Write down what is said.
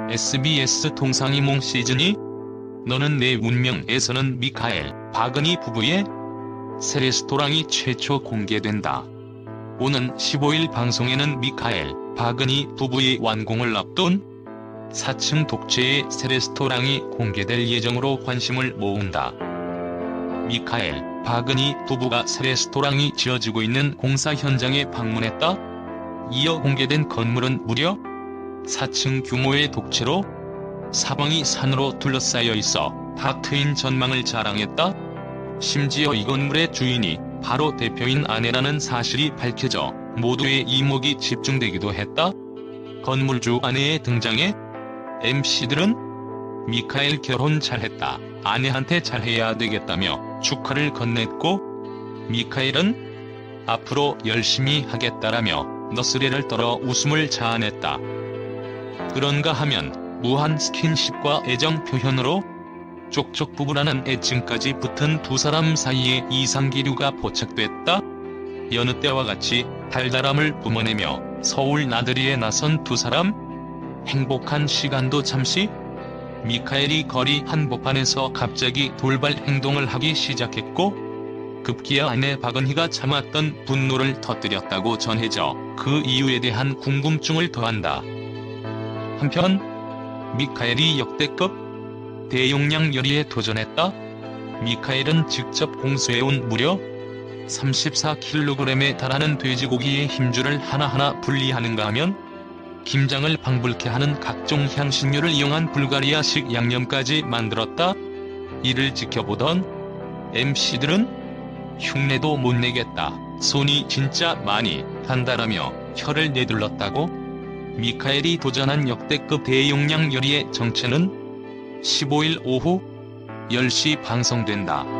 SBS 통상이몽 시즌2 너는 내 운명에서는 미카엘, 박은희 부부의 새 레스토랑이 최초 공개된다. 오는 15일 방송에는 미카엘, 박은희 부부의 완공을 앞둔 4층 독채의 새 레스토랑이 공개될 예정으로 관심을 모은다. 미카엘, 박은희 부부가 새 레스토랑이 지어지고 있는 공사 현장에 방문했다. 이어 공개된 건물은 무려 4층 규모의 독채로 사방이 산으로 둘러싸여 있어 탁 트인 전망을 자랑했다. 심지어 이 건물의 주인이 바로 대표인 아내라는 사실이 밝혀져 모두의 이목이 집중되기도 했다. 건물주 아내의 등장에 MC들은 미카엘 결혼 잘했다, 아내한테 잘해야 되겠다며 축하를 건넸고, 미카엘은 앞으로 열심히 하겠다라며 너스레를 떨어 웃음을 자아냈다. 그런가 하면 무한 스킨십과 애정 표현으로 쪽쪽 부부라는 애칭까지 붙은 두 사람 사이에 이상기류가 포착됐다. 여느 때와 같이 달달함을 뿜어내며 서울 나들이에 나선 두 사람. 행복한 시간도 잠시. 미카엘이 거리 한복판에서 갑자기 돌발 행동을 하기 시작했고, 급기야 아내 박은희가 참았던 분노를 터뜨렸다고 전해져 그 이유에 대한 궁금증을 더한다. 한편 미카엘이 역대급 대용량 요리에 도전했다. 미카엘은 직접 공수해온 무려 34kg에 달하는 돼지고기의 힘줄을 하나하나 분리하는가 하면 김장을 방불케 하는 각종 향신료를 이용한 불가리아식 양념까지 만들었다. 이를 지켜보던 MC들은 흉내도 못 내겠다, 손이 진짜 많이 간다라며 혀를 내둘렀다고. 미카엘이 도전한 역대급 대용량 요리의 정체는 15일 오후 10시 방송된다.